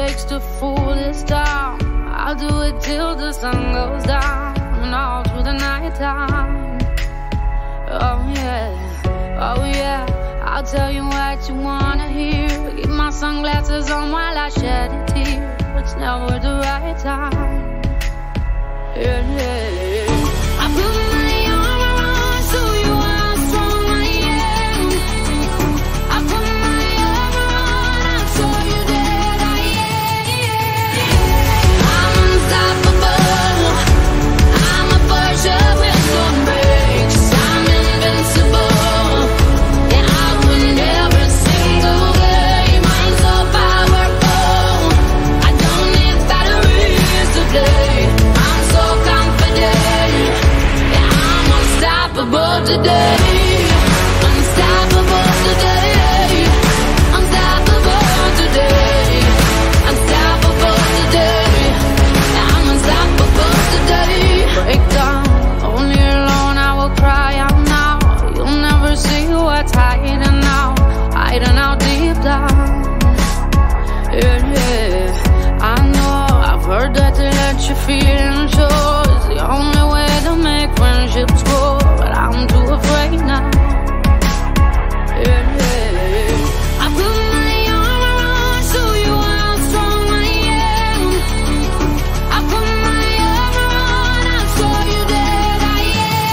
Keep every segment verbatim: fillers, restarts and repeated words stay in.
takes to fool this town. I'll do it till the sun goes down and all through the night time. Oh yeah, oh yeah, I'll tell you what you wanna hear. Keep my sunglasses on while I shed a tear. It's never the right time. Yeah, yeah, yeah. I put my arm around so you how strong I am. I put my arm around and show you that I am. I'm unstoppable. I'm a Porsche with no brakes. I'm invincible. Yeah, I win every single game. I'm so powerful. I don't need batteries to play. I'm so confident. Yeah, I'm unstoppable today. Unstoppable today. Unstoppable today. Unstoppable today. Yeah, I'm unstoppable today. Break down, only alone I will cry out now. You'll never see what's hiding out, hiding out deep down. Yeah, yeah, I know, I've heard that to let you feel and show is the only way to make friendships grow, but I'm too afraid now. Yeah, yeah, I put my arm around so you how strong I am. I put my arm around and show you that I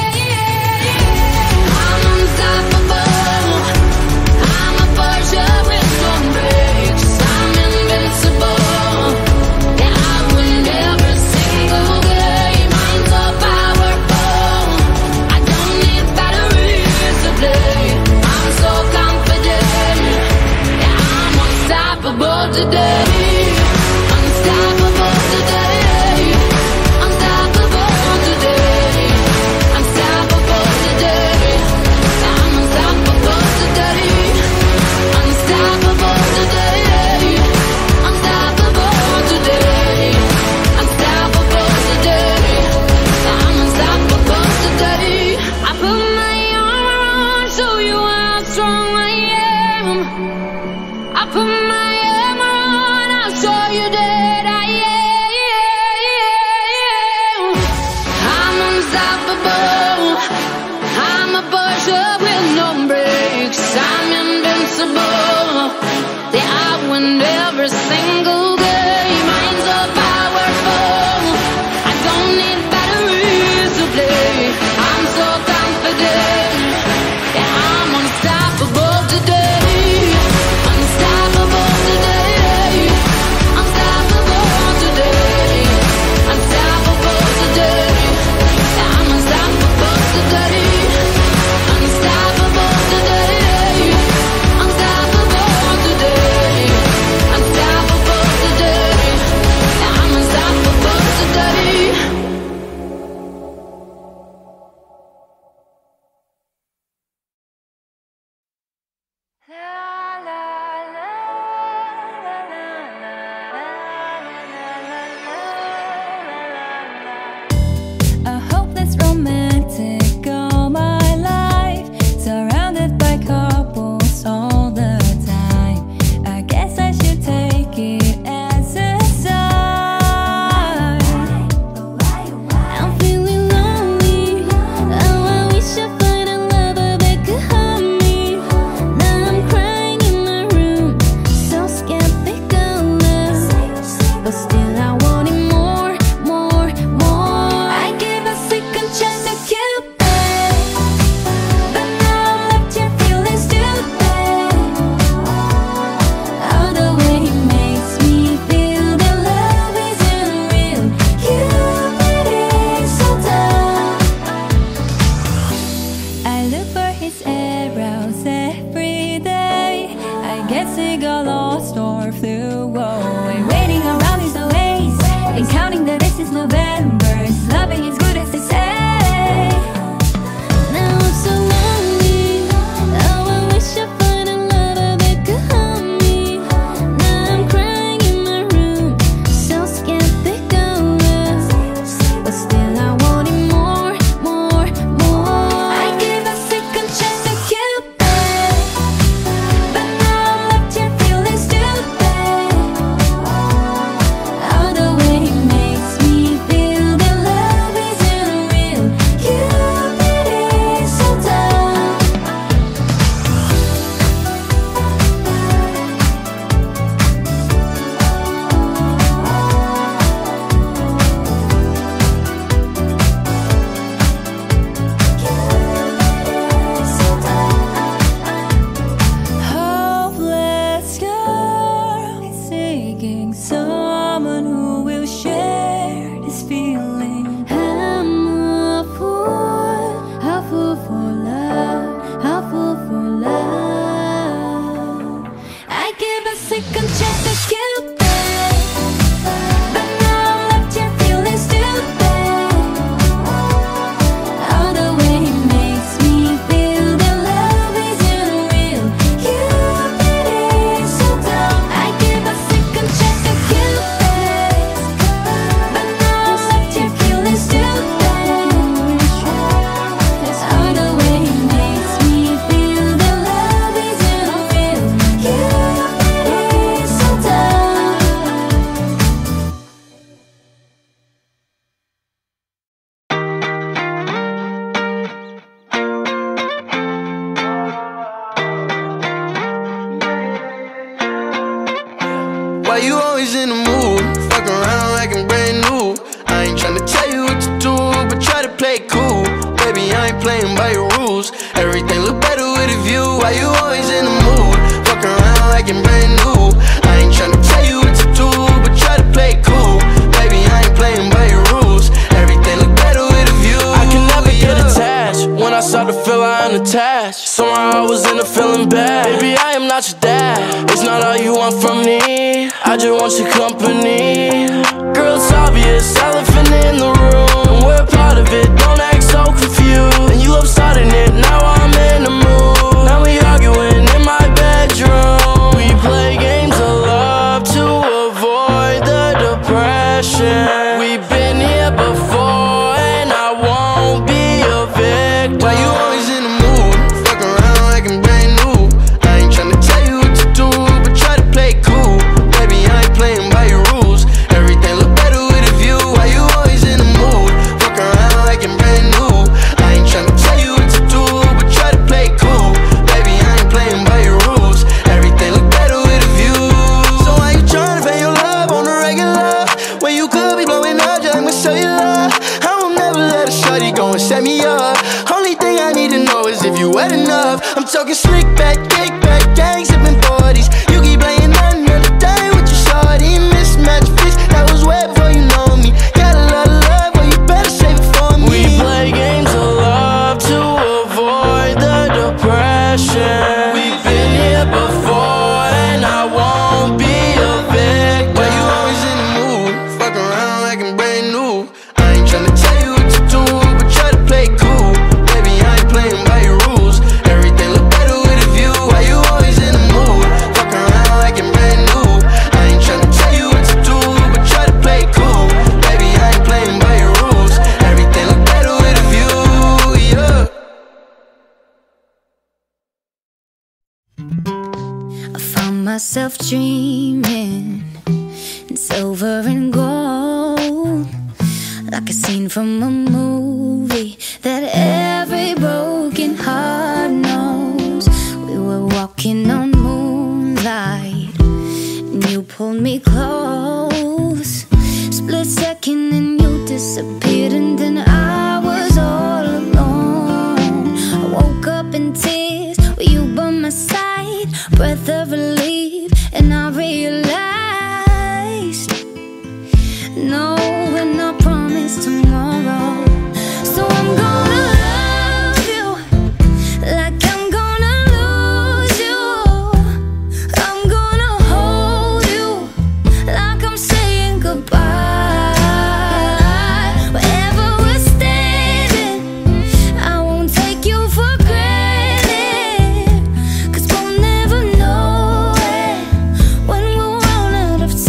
am. I'm unstoppable. I'm a Porsche with no brakes. I'm invincible. Yeah, I win every single game. I'm so powerful. I don't need batteries to play. I'm so confident. Yeah, I'm unstoppable today. Unstoppable today. Unstoppable today. Unstoppable today. Yeah, I'm unstoppable today. Unstoppable today. Unstoppable today. Unstoppable today. Yeah, I'm unstoppable today. I put my arm around, show you how strong I am. I put my arm around, I'll show you that I am. I'm unstoppable. I'm a Porsche with no brakes. I'm invincible. Yeah, I win every single game. I'm so powerful. I don't need batteries to play. I'm so confident. Yeah, I'm unstoppable today. Unstoppable today. Unstoppable today. Unstoppable today. Yeah, I'm unstoppable today. Unstoppable today. Unstoppable today. Unstoppable today. Yeah, I'm unstoppable today. A hopeless romantic all my life, surrounded by couples all the time. I guess I should take it as a sign. I'm feeling lonely. Oh, I wish I find a lover that could hug me. Now I'm crying in my room, so skeptical love, but still I want it more, more, more. I gave a second chance to Cupid, but now I'm left here feeling stupid. Oh, the way he makes me feel that love isn't real. Cupid is so dumb. I look for his arrows every day. I guess he got lost or flew away. Waiting around is no waste, and counting the days is November. His loving is good as they say. Now I'm so lonely. Oh, I wish I find a lover that could hug me. Now I'm crying in my room, so skeptical love, but still I want it more, more, more. I gave a second chance to Cupid, but now I'm left here feeling stupid. stranger wants your company. Girl, it's obvious, elephant in the room, and we're part of it, don't act so confused. And you love starting it, now I'm in the mood. Now we arguing in my bedroom. We play games of love to avoid the depression. We've been here before and I won't be a victim. Why you always in the mood? Fuck around like I'm brand new. I ain't tryna tell you what to do, but try to play cool. Baby, I ain't playing by your rules. Everything look better with a view. Why you always in the mood? Fuck around like I'm brand new. I ain't tryna tell you what to do, but try to play cool. Baby, I ain't playing by your rules. Everything look better with a view. So why you tryna pay your love on the regular when you could be blowing up just like my cellular? I will never let a shawty go and set me up. Only thing I need to know is if you wet enough. I'm talking slick back, kick back, gang sipping forties. You keep playing another day with your shawty. Mismatch fix, that was way before you know me. Got a lot of love, well you better save it for me. We play games of love to avoid the depression. We've been here before and I won't be a victim. Why you always in the mood? Fuck around like I'm brand new. I ain't tryna tell you what to do, but try to play cool. Baby, I ain't playing by your rules. Everything look better with a view. Why you always in the mood? Fuck around like I'm brand new. I ain't tryna tell you what to do, but try to play cool. Baby, I ain't playing by your rules. Everything look better with a view, yeah. I found myself dreaming in silver and gold, like a scene from a movie that every broken heart knows. We were walking on moonlight and you pulled me close. Split second and you disappeared, and then I was all alone. I woke up in tears with you by my side, breath of relief, and I realized no, we're not promised tomorrow. So I'm gonna love you like I'm gonna lose you. I'm gonna hold you like I'm saying goodbye. Wherever we're standing, I won't take you for granted, 'cause we'll never know it when we'll run out of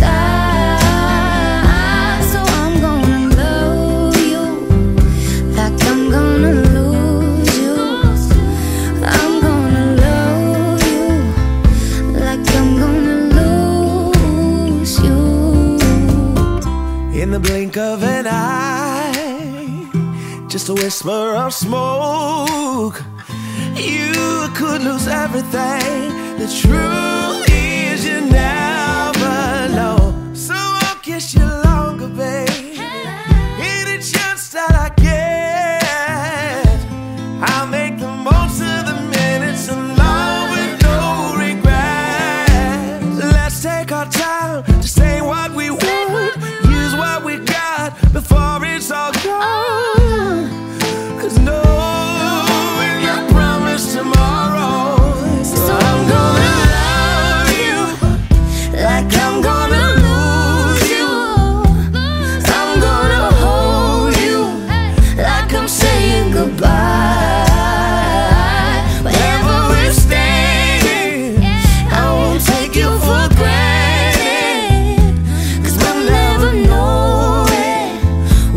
time. So I'm gonna love you like I'm gonna lose you. I'm gonna love you like I'm gonna lose you. In the blink of an eye, just a whisper of smoke, you could lose everything. The truth is you never know. So I'll kiss you longer, babe. Any chance that I get, I'll make the most of the minutes alone with no regrets. Let's take our time to say what we want, use what we got before it's all gone. 'Cause no, we're not promised tomorrow. So I'm gonna love you like I'm gonna lose you. I'm gonna hold you like I'm saying goodbye. Wherever we're standing, I won't take you for granted, 'cause we'll never know it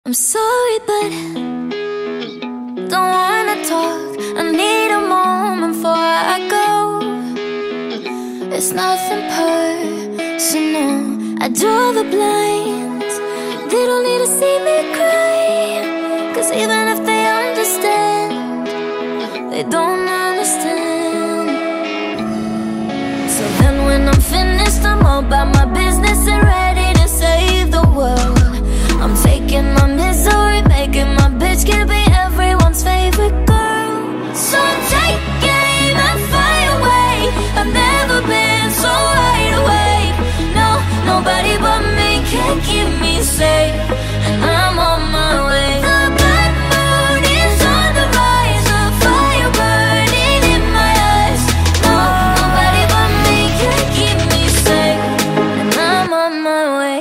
I'm sorry, but don't wanna talk. I need a moment before I go. It's nothing personal. I draw the blinds. They don't need to see me cry, 'cause even if they understand, they don't understand. So then when I'm finished, I'm all about my business and ready to save the world. I'm faking my misery, making my bitch can be everyone's favorite girl. So take aim and fire away. I've never been so wide awake. No, nobody but me can keep me safe, and I'm on my way. The bad mood is on the rise, a fire burning in my eyes. No, nobody but me can keep me safe, and I'm on my way.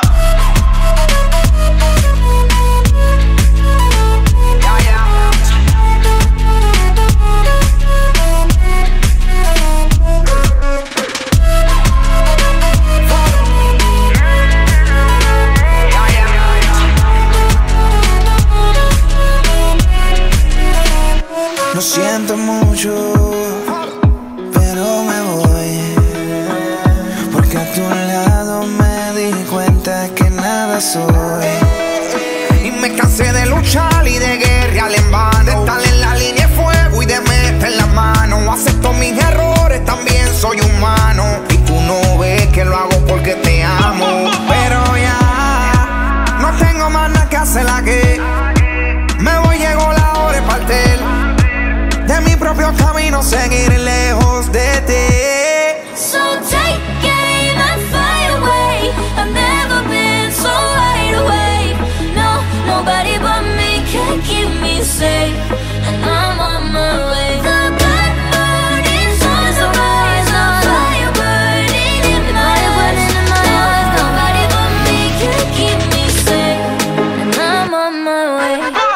Lo siento mucho, pero me voy, porque a tu lado me di cuenta que nada soy. Y me cansé de luchar y de guerrear en vano, de estar en la línea de fuego y de meter la mano. Acepto mis errores, también soy humano, y tú no ves que lo hago porque te amo. Pero ya no tengo más nada que hacer aquí. Me voy, llegó la hora de partir de mi propio camino, seguir lejos de ti. So take aim and fire away. I've never been so wide awake. No, nobody but me can keep me safe, and I'm on my way. The bad mood is on the rise, a fire burning in my eyes. No, nobody but me can keep me safe, and I'm on my way.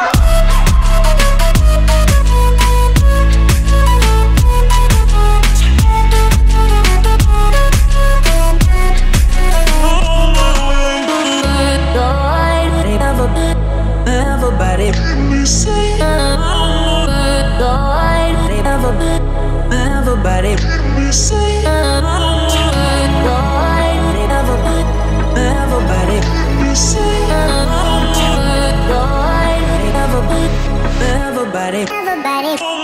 Everybody, everybody, everybody, everybody.